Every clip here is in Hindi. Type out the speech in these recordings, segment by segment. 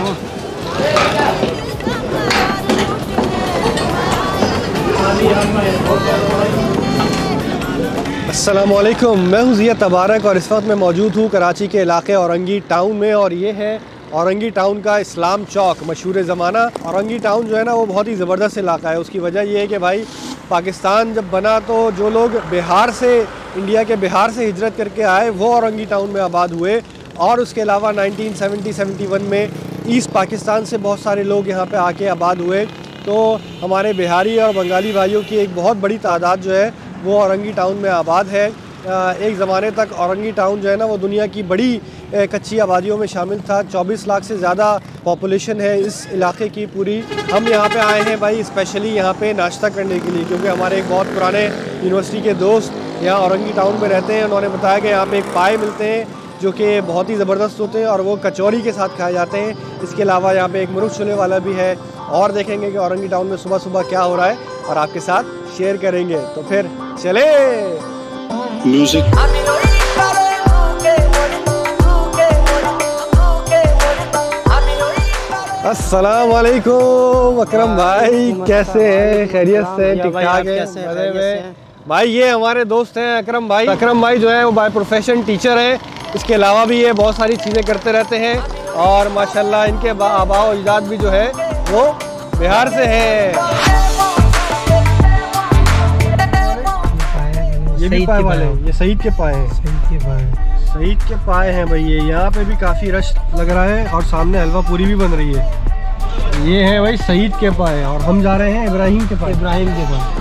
अस्सलामुअलैकुम, मैं हूँ ज़िया तबारक और इस वक्त मैं मौजूद हूँ कराची के इलाके औरंगी टाउन में। और ये है औरंगी टाउन का इस्लाम चौक, मशहूर ज़माना। औरंगी टाउन जो है ना वो बहुत ही ज़बरदस्त इलाका है। उसकी वजह ये है कि भाई पाकिस्तान जब बना तो जो लोग बिहार से, इंडिया के बिहार से हिजरत करके आए वो औरंगी टाउन में आबाद हुए। और उसके अलावा 1970-71 में ईस्ट पाकिस्तान से बहुत सारे लोग यहाँ पे आके आबाद हुए। तो हमारे बिहारी और बंगाली भाइयों की एक बहुत बड़ी तादाद जो है वो औरंगी टाउन में आबाद है। एक ज़माने तक औरंगी टाउन जो है ना वो दुनिया की बड़ी कच्ची आबादियों में शामिल था। 24 लाख से ज़्यादा पॉपुलेशन है इस इलाके की पूरी। हम यहाँ पे आए हैं भाई स्पेशली यहाँ पे नाश्ता करने के लिए, क्योंकि हमारे एक बहुत पुराने यूनिवर्सिटी के दोस्त यहाँ औरंगी टाउन में रहते हैं। उन्होंने बताया कि यहाँ पे एक पाए मिलते हैं जो कि बहुत ही ज़बरदस्त होते हैं और वो कचौरी के साथ खाए जाते हैं। इसके अलावा यहाँ पे एक मुर्ग छोले वाला भी है। और देखेंगे कि औरंगी टाउन में सुबह सुबह क्या हो रहा है और आपके साथ शेयर करेंगे। तो फिर चले म्यूजिक। अस्सलाम वालेकुम अकरम भाई, कैसे हैं? खैरियत से? ठीक ठाक है भाई। ये हमारे दोस्त हैं अकरम भाई। अकरम भाई जो है वो बाय प्रोफेशन टीचर है। इसके अलावा भी ये बहुत सारी चीज़ें करते रहते हैं और माशाल्लाह इनके आबा और अजदाद भी जो है वो बिहार से है। ये भी पाए वाले, ये सईद के पाए हैं। सईद के पाए हैं भाई। ये यहाँ पे भी काफ़ी रश लग रहा है और सामने हलवा पूरी भी बन रही है। ये है भाई सईद के पाए और हम जा रहे हैं इब्राहिम के पास। इब्राहिम के पास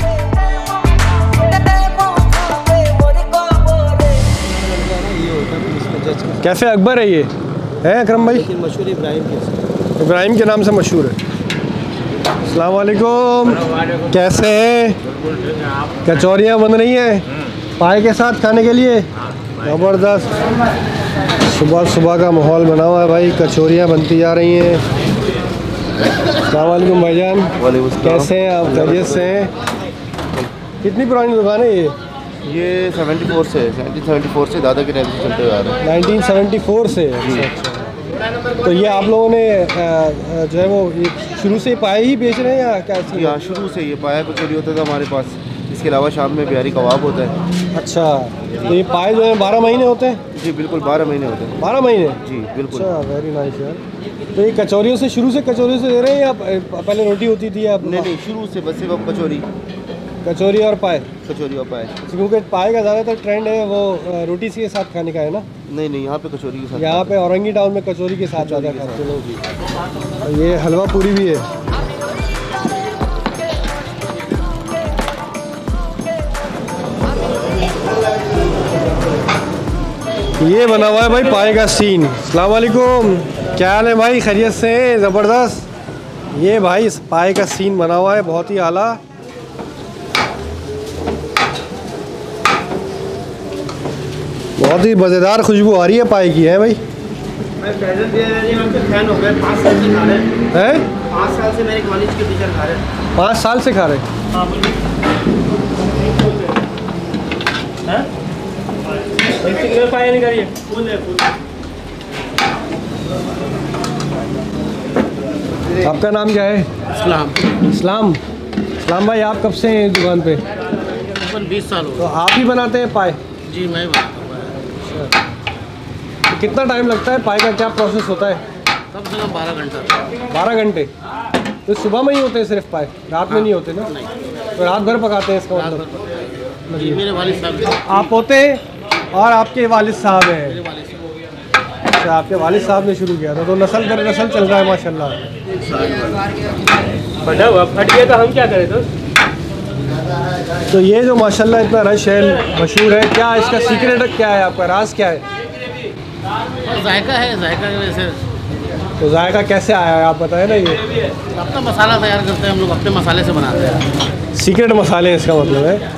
कैफे अकबर है। ये है अकरम भाई, मशहूर इब्राहिम के नाम से मशहूर है। अस्सलाम वालेकुम, कैसे हैं? कचौरियाँ बन रही हैं पाए के साथ खाने के लिए, ज़बरदस्त। सुबह सुबह का माहौल बना हुआ है भाई, कचौरियाँ बनती जा रही हैं। अस्सलाम वालेकुम भाईजान, कैसे हैं आप? खैरियत से हैं? कितनी पुरानी दुकान है ये 74 से 1974 से दादा के टाइम से चलते हुए आ रहे हैं। 1974 से। अच्छा। तो ये आप लोगों ने जो है वो शुरू से पाए ही बेच रहे हैं या क्या? हाँ, शुरू से ये पाया कचौरी होता था हमारे पास। इसके अलावा शाम में बिहारी कबाब होता है। अच्छा, तो ये पाए जो है 12 महीने होते हैं? जी बिल्कुल, 12 महीने होते हैं। 12 महीने? जी बिल्कुल। अच्छा, वेरी नाइस यार। तो ये कचौरियों से, शुरू से कचौरियों से दे रहे हैं या पहले रोटी होती थी? आप नहीं, शुरू से बस सिर्फ कचौरी और पाए। कचौरी और पाए, क्योंकि पाए का ज़्यादातर ट्रेंड है वो रोटी के साथ खाने का है ना? नहीं, यहाँ पे कचौरी के साथ। यहाँ पे औरंगी टाउन में कचौरी के साथ ज़्यादा खाते लोग। ये हलवा पूरी भी है। ये बना हुआ है भाई पाए का सीन। अस्सलाम वालेकुम, क्या हाल है भाई? खैरियत से? ज़बरदस्त। ये भाई इस पाए का सीन बना हुआ है, बहुत ही आला। बहुत ही मज़ेदार खुशबू आ रही है पाए की, है भाई। मैं फैन हो गया, 5 साल से खा रहे हैं। 5 साल से मेरे कॉलेज के टीचर खा रहे हैं। 5 साल से खा रहे हैं? आपका नाम क्या है? इस्लाम भाई, आप कब से हैं दुकान पे? 20 साल हो। तो आप ही बनाते हैं पाए? जी मैं बनाता हूँ। तो कितना टाइम लगता है? पाए का क्या प्रोसेस होता है? कम से कम 12 घंटा। 12 घंटे? तो सुबह में ही होते हैं सिर्फ पाए, रात में नहीं होते ना? नहीं, तो रात भर पकाते हैं इसका मतलब? जी मेरे वालिद साहब। आप होते हैं और आपके वालिद साहब हैं? अच्छा, आपके वालिद साहब ने शुरू किया था, तो नस्ल दर नस्ल चल रहा है माशाल्लाह। फट गया तो हम क्या करें? तो ये जो माशाल्लाह इतना रश है, मशहूर है, क्या इसका सीक्रेट क्या है? आपका राज क्या है? जायका है, जायका की वजह से। तो जायका कैसे आया है आप बताएं ना। ये अपना मसाला तैयार करते हैं हम लोग, अपने मसाले से बनाते हैं। सीक्रेट मसाले इसका मतलब है।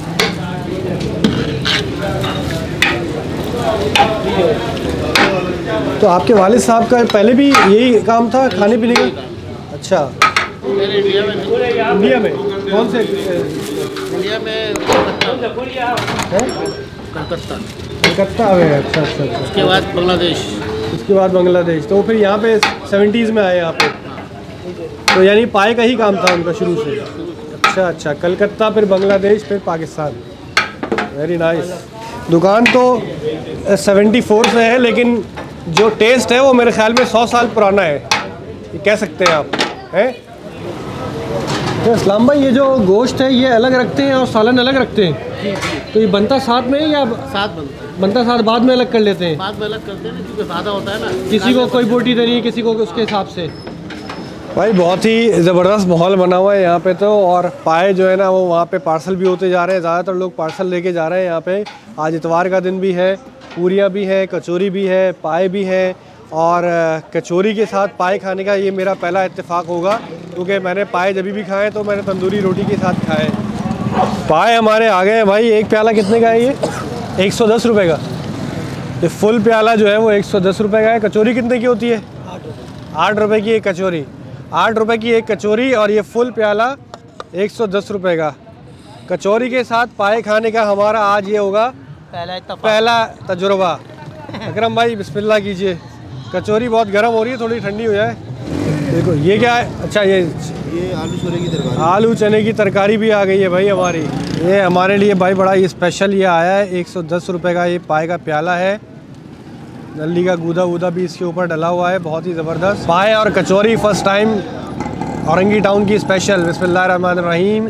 तो आपके वालिद साहब का पहले भी यही काम था, खाने पीने का? अच्छा, इंडिया में कौन से? इंडिया में कलकत्ता में। कलकत्ता में? अच्छा। उसके बाद बांग्लादेश। उसके बाद बांग्लादेश। तो फिर यहाँ पे 70s में आए यहाँ पे, तो यानी पाए का ही काम था उनका शुरू से। अच्छा अच्छा, कलकत्ता फिर बांग्लादेश फिर पाकिस्तान, वेरी नाइस। दुकान तो 74 से है, लेकिन जो टेस्ट है वो मेरे ख्याल में 100 साल पुराना है, ये कह सकते हैं आप, हैं? तो इस्लाम भाई, ये जो गोश्त है ये अलग रखते हैं और सालन अलग रखते हैं, तो ये बनता साथ में या साथ बनता साथ बाद में अलग कर लेते हैं? बाद में अलग करते हैं ना, क्योंकि ज़्यादा होता है ना, किसी को कोई बोटी देनी है, किसी को उसके हिसाब से। भाई बहुत ही ज़बरदस्त माहौल बना हुआ है यहाँ पे तो, और पाए जो है ना वो वहाँ पे पार्सल भी होते जा रहे हैं, ज़्यादातर लोग पार्सल लेके जा रहे हैं यहाँ पे। आज इतवार का दिन भी है, पूरियाँ भी है, कचौरी भी है, पाए भी है, और कचौरी के साथ पाए खाने का ये मेरा पहला इत्तेफाक होगा, क्योंकि मैंने पाए जब भी खाए तो मैंने तंदूरी रोटी के साथ खाए। पाए हमारे आ गए हैं भाई। एक प्याला कितने का है ये? 110 रुपये का। ये फुल प्याला जो है वो 110 रुपये का है। कचौरी कितने की होती है? 8 रुपये की एक कचौरी। 8 रुपये की एक कचौरी, और ये फुल प्याला 110 रुपये का। कचौरी के साथ पाए खाने का हमारा आज ये होगा पहला तजुर्बा। अकरम भाई बिस्मिल्लाह कीजिए। कचौरी बहुत गर्म हो रही है, थोड़ी ठंडी हो जाए। देखो ये क्या है? अच्छा ये आलू चने की तरकारी। आलू चने की तरकारी भी आ गई है भाई हमारी। ये हमारे लिए भाई बड़ा ये स्पेशल ये आया है। 110 रुपये का ये पाए का प्याला है। नल्ली का गूदा वूदा भी इसके ऊपर डला हुआ है, बहुत ही ज़बरदस्त। पाए और kachori first time Orangi town की स्पेशल। बिस्मिल्लाहिर्रहमानिर्रहीम।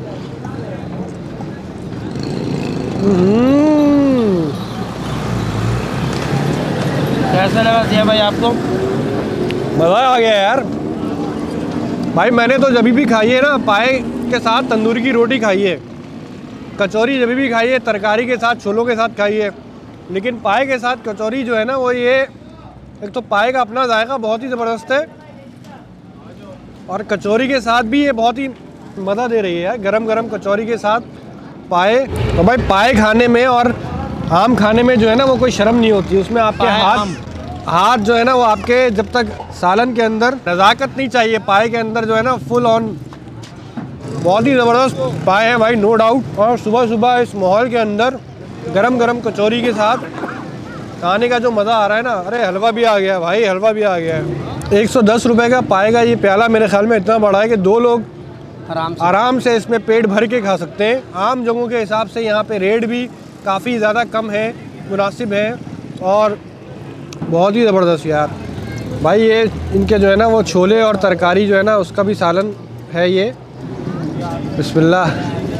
कैसा लगा दिया भाई आपको? मज़ा आ गया यार भाई। मैंने तो जब भी खाई है ना पाए के साथ तंदूरी की रोटी खाई है, कचौरी जब भी खाई है तरकारी के साथ छोलों के साथ खाई है, लेकिन पाए के साथ कचौरी जो है ना वो ये एक तो पाए का अपना जायका बहुत ही ज़बरदस्त है, और कचौरी के साथ भी ये बहुत ही मज़ा दे रही है। गरम गरम कचौरी के साथ पाए। तो भाई पाए खाने में और आम खाने में जो है ना वो कोई शर्म नहीं होती। उसमें आपके हाथ जो है ना वो आपके, जब तक सालन के अंदर नज़ाकत नहीं चाहिए, पाए के अंदर जो है ना फुल ऑन बहुत ही ज़बरदस्त पाए हैं भाई, नो डाउट। और सुबह सुबह इस माहौल के अंदर गरम गरम कचौरी के साथ खाने का जो मज़ा आ रहा है ना, अरे हलवा भी आ गया भाई, हलवा भी आ गया है। 110 रुपये का पाए का ये प्याला मेरे ख्याल में इतना बड़ा है कि 2 लोग आराम से इसमें पेट भर के खा सकते हैं। आम जगहों के हिसाब से यहाँ पे रेट भी काफ़ी ज़्यादा कम है, मुनासिब है, और बहुत ही ज़बरदस्त यार भाई। ये इनके जो है ना वो छोले और तरकारी जो है ना उसका भी सालन है ये। बिस्मिल्लाह।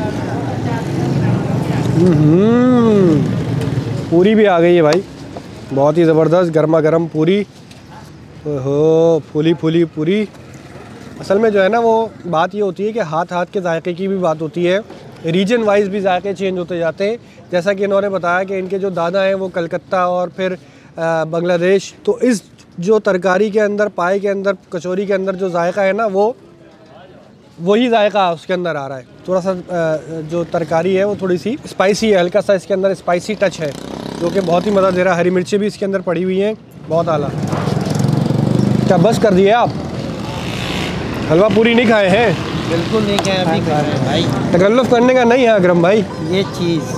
पूरी भी आ गई है भाई, बहुत ही ज़बरदस्त गर्मा गर्म पूरी। ओहो, फूली फूली पूरी। असल में जो है ना वो बात ये होती है कि हाथ हाथ के जायके की भी बात होती है, रीजन वाइज भी जायके चेंज होते जाते हैं। जैसा कि इन्होंने बताया कि इनके जो दादा हैं वो कलकत्ता और फिर बांग्लादेश, तो इस जो तरकारी के अंदर, पाए के अंदर, कचौरी के अंदर जो जायका है ना वो वही जायका उसके अंदर आ रहा है। थोड़ा सा जो तरकारी है वो थोड़ी सी स्पाइसी है, हल्का सा इसके अंदर स्पाइसी टच है, जो कि बहुत ही मज़ा दे रहा है। हरी मिर्चें भी इसके अंदर पड़ी हुई हैं, बहुत आला। क्या बस कर दिए आप? हलवा पूरी नहीं खाए हैं? बिल्कुल नहीं खाए, अभी खा रहे हैं भाई। तकल्लुफ़ करने का नहीं है अकरम भाई, ये चीज़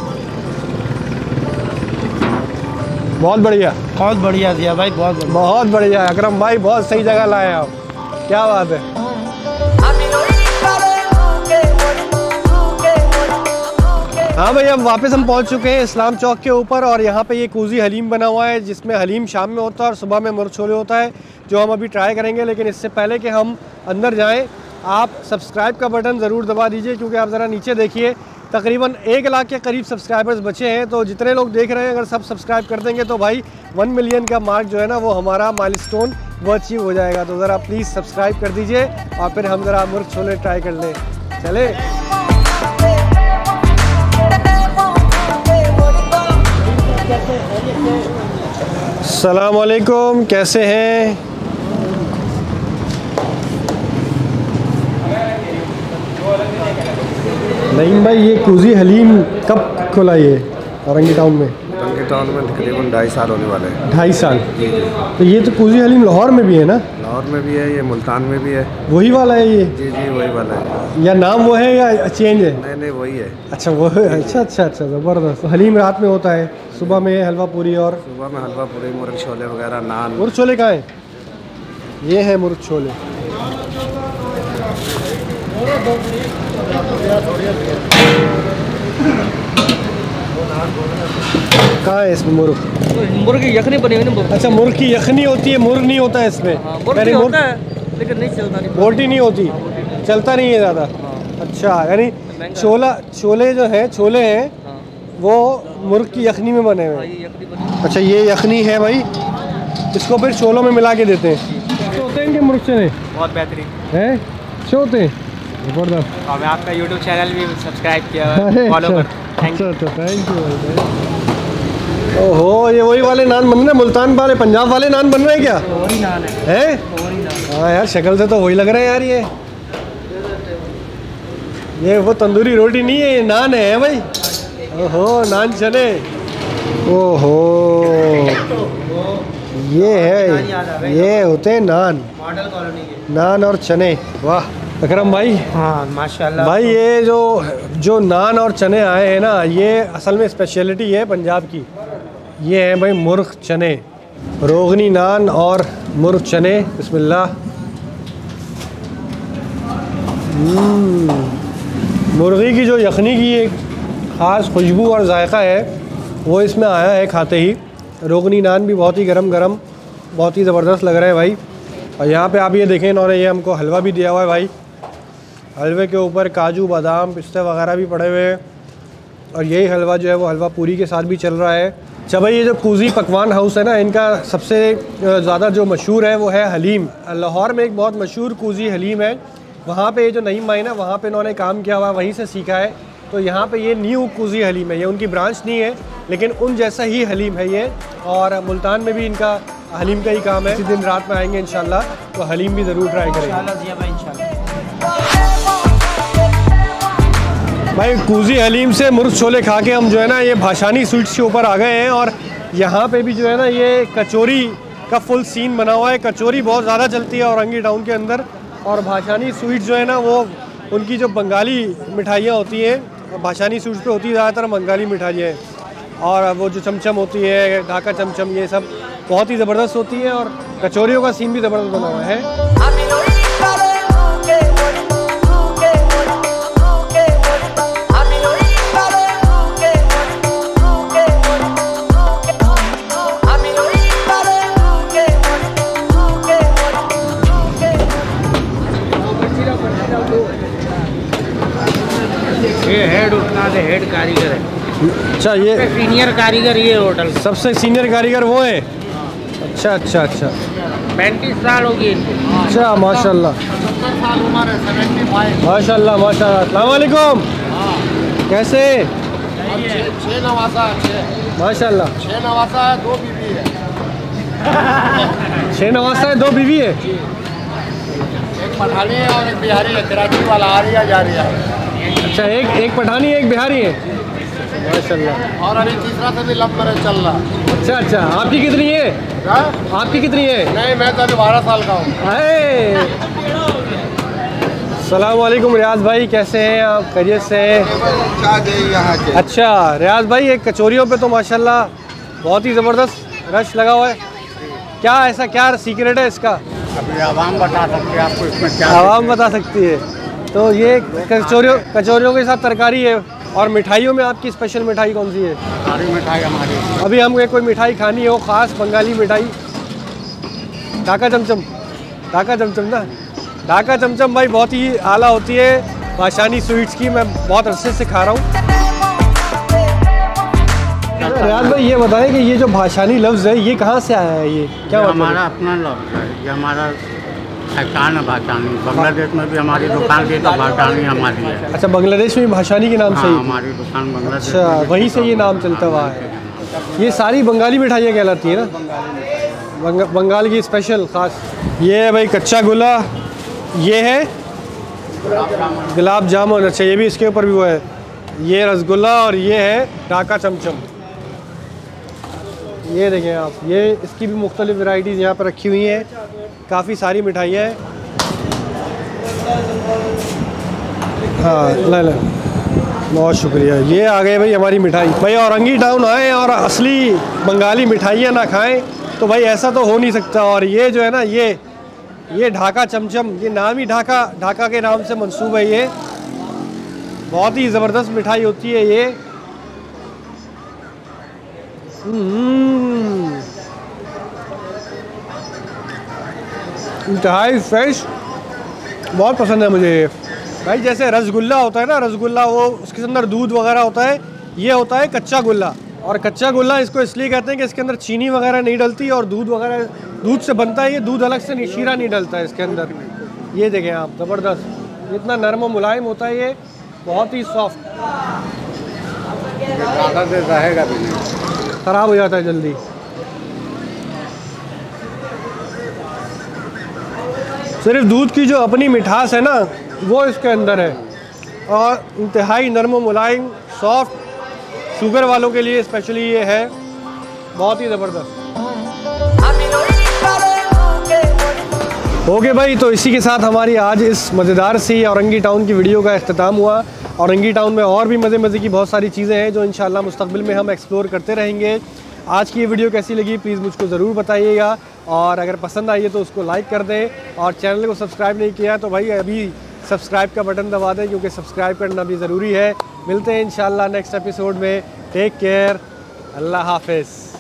बहुत बढ़िया, बहुत बढ़िया दिया भाई, बहुत बढ़िया अकरम भाई, बहुत सही जगह लाए आप, क्या बात है। हाँ भाई, अब वापस हम पहुंच चुके हैं इस्लाम चौक के ऊपर, और यहाँ पे ये कूजी हलीम बना हुआ है, जिसमें हलीम शाम में होता है और सुबह में मुर्ग छोले होता है, जो हम अभी ट्राई करेंगे। लेकिन इससे पहले कि हम अंदर जाएं, आप सब्सक्राइब का बटन ज़रूर दबा दीजिए, क्योंकि आप ज़रा नीचे देखिए तकरीबन 1 लाख के करीब सब्सक्राइबर्स बचे हैं। तो जितने लोग देख रहे हैं अगर सब सब्सक्राइब कर देंगे तो भाई 1 मिलियन का मार्क जो है ना वो हमारा माइलस्टोन वो अचीव हो जाएगा। तो ज़रा प्लीज़ सब्सक्राइब कर दीजिए, और फिर हम ज़रा मुर्ग छोले ट्राई कर लें। चले। अस्सलाम वालेकुम, कैसे हैं? नईम भाई, ये कूजी हलीम कब खुला ये औरंगी टाउन में? टाउन में तकरीबन 2.5 साल होने वाले हैं। 2.5 साल। जी जी। तो ये तो कुजी हलीम लाहौर में भी है ना? लाहौर में भी है, ये मुल्तान में भी है। वही वाला है ये? जी जी वही वाला है। या नाम वो है या चेंज है? नहीं नहीं वही है। अच्छा वो है। अच्छा ज़बरदस्त। हलीम रात में होता है, सुबह में हलवा पूरी, और सुबह में हलवा पूरी, मुर्ग छोले वगैरह, नान। मुर्ग छोले कहाँ हैं? ये है मुर्ग छोले। कहाँ है इसमें मुर्ग? मुर्ग की यखनी बनी हुई ना। अच्छा मुर्ग की यखनी होती है, मुर्ग नहीं होता है इसमें? मुर्ग होता है लेकिन नहीं चलता, नहीं बोटी नहीं होती, चलता नहीं है ज़्यादा। अच्छा यानी छोले जो है, छोले हैं वो मुर्ग की यखनी में बने हुए हैं। अच्छा ये यखनी है भाई, इसको फिर छोलों में मिला के देते हैं। अच्छे होते हैं इनके मुर्ग चने? बहुत बेहतरीन है, अच्छे होते हैं, ज़बरदस्त। हमें आपका यूट्यूब चैनल भी सब्सक्राइब किया, फॉलो कर। अच्छा थैंक यू भाई। ओहो ये वही वाले नान बन रहे हैं, मुल्तान वाले, पंजाब वाले नान बन रहे हैं क्या? वही नान है। हाँ यार शक्ल से तो वही लग रहा है यार। ये वो तंदूरी रोटी नहीं है, ये नान है भाई। ओहो नान चने। ओहो ये है, ये होते हैं नान, मॉडल कॉलोनी के नान और चने। वाह अकरम भाई। हाँ माशाल्लाह भाई ये जो नान और चने आए हैं ना, ये असल में स्पेशलिटी है पंजाब की। ये है भाई मुर्ग चने, रोगनी नान और मुर्ग चने। बिस्मिल्लाह। मुर्गी की जो यखनी की एक ख़ास खुशबू और जायका है वो इसमें आया है खाते ही। रोगनी नान भी बहुत ही गरम गरम, बहुत ही ज़बरदस्त लग रहा है भाई। और यहाँ पे आप ये देखें, इन्होंने ये हमको हलवा भी दिया हुआ है भाई। हलवे के ऊपर काजू बादाम पिस्ते वगैरह भी पड़े हुए हैं, और यही हलवा जो है वो हलवा पूरी के साथ भी चल रहा है। अच्छा भाई ये जो कुजी पकवान हाउस है ना, इनका सबसे ज़्यादा जो मशहूर है वो है हलीम। लाहौर में एक बहुत मशहूर कुजी हलीम है, वहाँ पे ये जो नईम भाई ना, वहाँ पे इन्होंने काम किया हुआ, वहीं से सीखा है। तो यहाँ पे ये न्यू कुजी हलीम है, ये उनकी ब्रांच नहीं है लेकिन उन जैसा ही हलीम है ये। और मुल्तान में भी इनका हलीम का ही काम है। इसी दिन रात में आएंगे इंशाल्लाह तो हलीम भी ज़रूर ट्राई करेंगे भाई। कुजी हलीम से मुर्ग छोले खा के हम जो है ना ये भाषानी स्वीट्स के ऊपर आ गए हैं, और यहाँ पे भी जो है ना ये कचौरी का फुल सीन बना हुआ है। कचौरी बहुत ज़्यादा चलती है औरंगी टाउन के अंदर, और भाषानी स्वीट्स जो है ना वो उनकी जो बंगाली मिठाइयाँ होती हैं, भाषानी स्वीट्स पे होती है ज़्यादातर बंगाली मिठाइयाँ हैं। और वो जो चमचम होती है, ढाका चमचम, ये सब बहुत ही ज़बरदस्त होती है, और कचौरियों का सीन भी ज़बरदस्त बना हुआ है। ये हेड उठना है, हेड कारीगर है। अच्छा ये सीनियर कारीगर ये होटल सबसे सीनियर कारीगर वो है? अच्छा 35 साल होगी इनको। अच्छा माशाल्लाह। 70 साल उम्र है, 75। माशाल्लाह माशाल्लाह। अस्सलाम वालेकुम। कैसे? 6 नवासा माशाल्लाह। 6 नवासा है, 2 बीवी है। 6 नवासा है, 2 बीवी है। एक पठानी है और एक बिहारी है, कराची वाला आ रही है जा रही है। अच्छा एक पठानी है, एक बिहारी है, माशाल्लाह। और अभी तीसरा से भी लव मैरिज चल रहा है। अच्छा आपकी कितनी है? आपकी कितनी है? नहीं मैं तो अभी 12 साल का हूँ। अस्सलाम वालेकुम रियाज भाई, कैसे हैं आप? खैरियत से हैं? यहाँ के। अच्छा रियाज भाई, एक कचौरियों पे तो माशाल्लाह बहुत ही ज़बरदस्त रश लगा हुआ है। क्या ऐसा क्या सीक्रेट है इसका? अभी आवाम बता सकती है आपको इसमें क्या। आवाम बता सकती है। तो ये कचौरियों के साथ तरकारी है, और मिठाइयों में आपकी स्पेशल मिठाई कौन सी है? सारी मिठाई हमारी। अभी हमको कोई मिठाई खानी हो, ख़ास बंगाली मिठाई। ढाका चमचम, ढाका चमचम ना, ढाका चमचम भाई बहुत ही आला होती है भाषानी स्वीट्स की, मैं बहुत अरसे से खा रहा हूँ। रियाज भाई ये बताएं कि ये जो भाषानी लफ्ज़ है ये कहाँ से आया है? ये क्या मतलब? हमारा अपना लफ्ज़ है, ये हमारा पहचान है भाषानी। बांग्लादेश में भी हमारी दुकान थी तो भाषानी हमारी है। अच्छा बांग्लादेश में भी भाषानी के नाम से ही? हमारी दुकान बांग्लादेश। अच्छा वहीं से ये नाम चलता हुआ है। ये सारी बंगाली मिठाइयाँ कहलाती है ना, बंगाल की स्पेशल ख़ास। ये है भाई कच्चा गुला, ये है गुलाब जामुन। अच्छा ये भी इसके ऊपर भी वो है, ये रसगुल्ला, और ये है ढाका चमचम। ये देखें आप, ये इसकी भी मुख्तलिफ वैरायटीज़ यहाँ पर रखी हुई हैं, काफ़ी सारी मिठाइयाँ हैं। हाँ ले ले, बहुत शुक्रिया। ये आ गए भाई हमारी मिठाई। भाई औरंगी टाउन आएँ और असली बंगाली मिठाइयाँ ना खाएँ तो भाई ऐसा तो हो नहीं सकता। और ये जो है ना, ये ढाका चमचम, ये नाम ही ढाका के नाम से मंसूब है। ये बहुत ही ज़बरदस्त मिठाई होती है ये। इंतहाई फ्रेश, बहुत पसंद है मुझे ये भाई। जैसे रसगुल्ला होता है ना, रसगुल्ला वो उसके अंदर दूध वगैरह होता है, ये होता है कच्चा गुल्ला। और कच्चा गुल्ला इसको इसलिए कहते हैं कि इसके अंदर चीनी वगैरह नहीं डलती और दूध वगैरह, दूध से बनता है ये, दूध अलग से नहीं, शीरा नहीं डलता है इसके अंदर। ये देखें आप, ज़बरदस्त, इतना नरम और मुलायम होता है ये, बहुत ही सॉफ्ट। ख़राब हो जाता है जल्दी। सिर्फ दूध की जो अपनी मिठास है ना, वो इसके अंदर है। और इंतहाई नरम और मुलायम, सॉफ्ट, शुगर वालों के लिए स्पेशली ये है, बहुत ही ज़बरदस्त। ओके भाई, तो इसी के साथ हमारी आज इस मज़ेदार सी औरंगी टाउन की वीडियो का इख्तिताम हुआ। औरंगी टाउन में और भी मज़े की बहुत सारी चीज़ें हैं जो इंशाल्लाह मुस्तक़बिल में हम एक्सप्लोर करते रहेंगे। आज की ये वीडियो कैसी लगी प्लीज़ मुझको ज़रूर बताइएगा, और अगर पसंद आई है तो उसको लाइक कर दें, और चैनल को सब्सक्राइब नहीं किया तो भाई अभी सब्सक्राइब का बटन दबा दें, क्योंकि सब्सक्राइब करना भी ज़रूरी है। मिलते हैं इंशाल्लाह नेक्स्ट एपिसोड में। टेक केयर, अल्लाह हाफ़िज़।